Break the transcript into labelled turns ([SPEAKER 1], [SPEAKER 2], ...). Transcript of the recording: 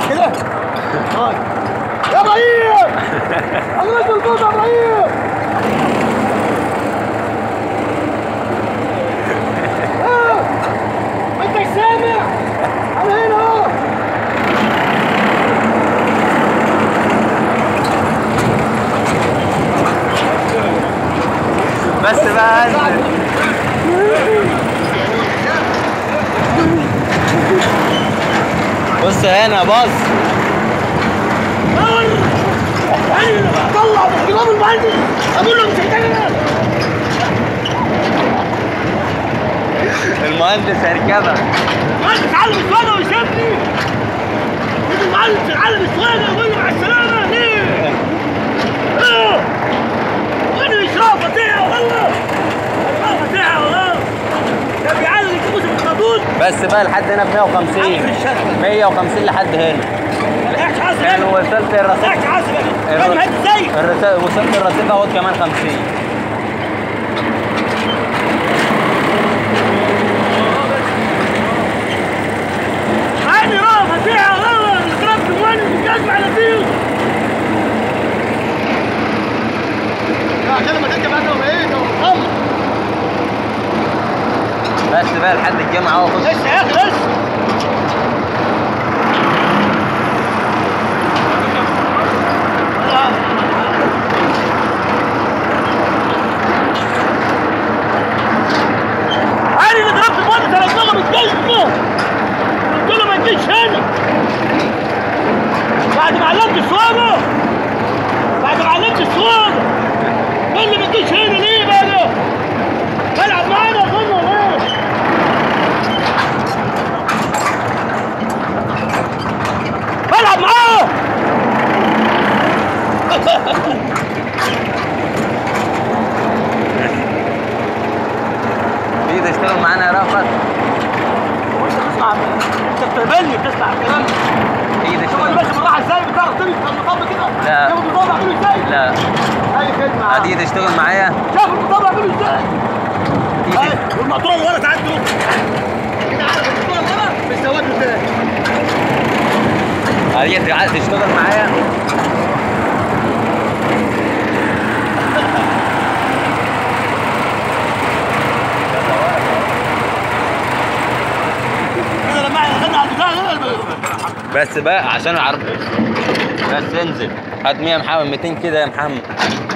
[SPEAKER 1] كده. يا ابراهيم الله يرزقك يا ابراهيم. ما انتش سامع؟ انا هنا اهو.
[SPEAKER 2] بس بقى انزل. بص هنا بص.
[SPEAKER 1] طلع بالجرام المهندس اقول له مش هتعمل.
[SPEAKER 2] المهندس هيركبها.
[SPEAKER 1] المهندس علم السواقه ويسيبني. المهندس علم السواقه ويقول لي مع السلامه ليه؟ وانا مش رافض فيها والله. رافض فيها والله. ده بيعلم الكابوس بالخطوط.
[SPEAKER 2] بس بقى لحد هنا ب 150. 150 لحد هنا. يعني وصلت الرصيف. وصلت الرصيف اهوت كمان 50.
[SPEAKER 1] عادي رافض فيها والله. ضربت المهندس بالجزمه على فيه. عشان لما تركب عندهم ايه ده
[SPEAKER 2] بس بقى لحد الجامعه اهو.
[SPEAKER 1] لسه يا اخي لسه. عادي اللي ضربت المهندس على دماغه بالجزمه. قلت له ما تجيش هنا. بعد ما علمت السواقه. قال لي ما تجيش هنا ليه بقى؟ بلعب معانا اظن ولا ايه؟ بلعب معاه.
[SPEAKER 2] تيجي تشتغل معانا يا رأفت؟
[SPEAKER 1] وانت بتسمع انت بتقبلني بتسمع الكلام.
[SPEAKER 2] تيجي
[SPEAKER 1] شوف
[SPEAKER 2] تشتغل.
[SPEAKER 1] انا ماشي بالراحه ازاي بتعرف تمشي المطب كده؟
[SPEAKER 2] لا.
[SPEAKER 1] شوف المطب عامله ازاي؟
[SPEAKER 2] لا.
[SPEAKER 1] اي خدمه.
[SPEAKER 2] هتيجي تشتغل معايا؟
[SPEAKER 1] شوف المطب عامله ازاي؟
[SPEAKER 2] تيجي
[SPEAKER 1] والمقطوره اللي ورا تعدي كده عارف المقطوره اللي ورا بيسواد ازاي؟
[SPEAKER 2] هتيجي تشتغل معايا؟ بس بقى عشان العرض. بس انزل هات 100 يا محمد 200 كده يا محمد.